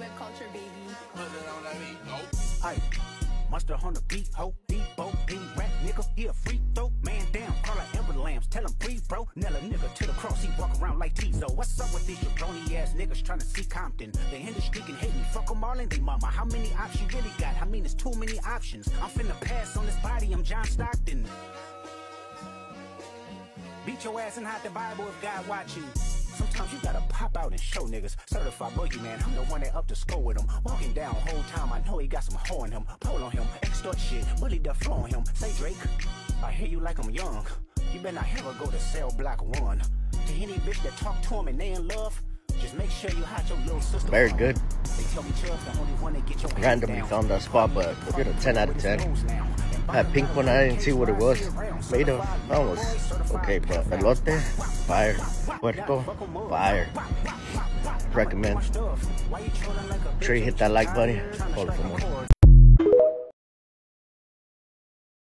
culture, baby. Put it on that beat. Aye. Monster on the beat, ho, Debo, D rap nigga, he a free throw, man down, call out Amber Lambs, tell him breathe, bro. Nail a nigga to the cross, he walk around like Tizo. What's up with these jabroni ass niggas trying to see Compton? They in the street can hate me, fuck them all and they mama. How many options you really got? I mean, it's too many options. I'm finna pass on this body, I'm John Stockton. Beat your ass and hide the Bible if God watching. Sometimes you gotta pop out and show niggas. Certified boogeyman, I'm the one that up to score with him. Walking down whole time, I know he got some hoe in him. Pole on him, extort shit, bully the flow on him. Say Drake, I hear you like I'm young. You better not ever go to cell block 1. To any bitch that talk to him and they in love, just make sure you hide your little sister. Very good. They tell me Chubb's the only one that get your Randomly found that spot, but I did a 10 out of 10. That pink one, I didn't see what it was made of. That was okay, but elote, fire. Puerto, fire. Recommend. Sure you hit that like button. Follow for more.